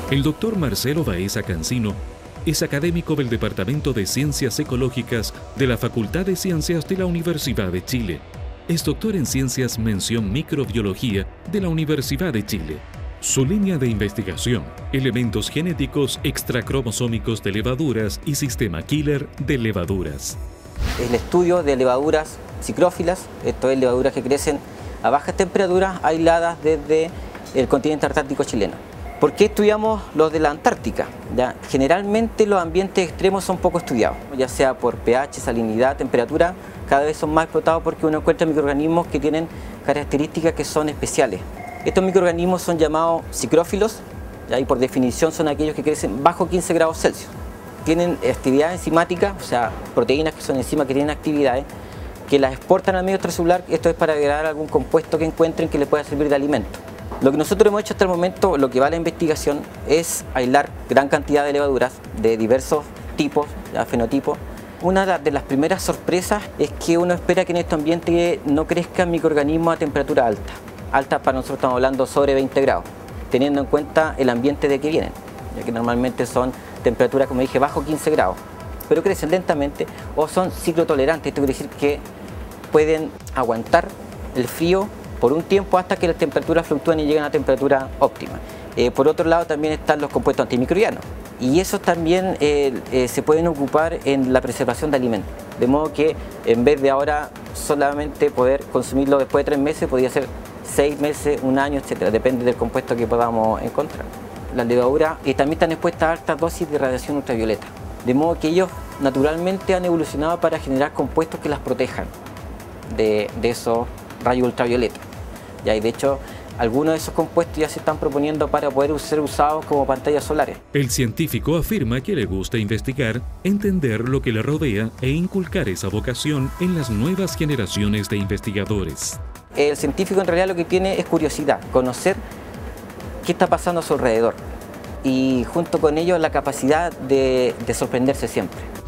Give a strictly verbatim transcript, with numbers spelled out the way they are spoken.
El doctor Marcelo Baeza Cancino es académico del Departamento de Ciencias Ecológicas de la Facultad de Ciencias de la Universidad de Chile. Es doctor en Ciencias Mención Microbiología de la Universidad de Chile. Su línea de investigación: elementos genéticos extracromosómicos de levaduras y sistema killer de levaduras. El estudio de levaduras psicrófilas, esto es levaduras que crecen a bajas temperaturas aisladas desde el continente antártico chileno. ¿Por qué estudiamos los de la Antártica? ¿Ya? Generalmente los ambientes extremos son poco estudiados, ya sea por pH, salinidad, temperatura, cada vez son más explotados porque uno encuentra microorganismos que tienen características que son especiales. Estos microorganismos son llamados psicrófilos, ¿ya? Y por definición son aquellos que crecen bajo quince grados Celsius. Tienen actividad enzimática, o sea, proteínas que son enzimas que tienen actividades, que las exportan al medio extracelular. Esto es para agregar algún compuesto que encuentren que les pueda servir de alimento. Lo que nosotros hemos hecho hasta el momento, lo que va a la investigación, es aislar gran cantidad de levaduras de diversos tipos, ya, fenotipos. Una de las primeras sorpresas es que uno espera que en este ambiente no crezcan microorganismos a temperatura alta. Alta para nosotros estamos hablando sobre veinte grados, teniendo en cuenta el ambiente de que vienen, ya que normalmente son temperaturas, como dije, bajo quince grados, pero crecen lentamente o son ciclotolerantes. Esto quiere decir que pueden aguantar el frío por un tiempo hasta que las temperaturas fluctúen y lleguen a temperatura óptima. Eh, por otro lado también están los compuestos antimicrobianos, y esos también eh, eh, se pueden ocupar en la preservación de alimentos, de modo que en vez de ahora solamente poder consumirlo después de tres meses, podría ser seis meses, un año, etcétera, depende del compuesto que podamos encontrar. Las levaduras eh, también están expuestas a altas dosis de radiación ultravioleta, de modo que ellos naturalmente han evolucionado para generar compuestos que las protejan de, de esos rayos ultravioleta. Ya, y de hecho, algunos de esos compuestos ya se están proponiendo para poder ser usados como pantallas solares. El científico afirma que le gusta investigar, entender lo que le rodea e inculcar esa vocación en las nuevas generaciones de investigadores. El científico en realidad lo que tiene es curiosidad, conocer qué está pasando a su alrededor, y junto con ello la capacidad de, de sorprenderse siempre.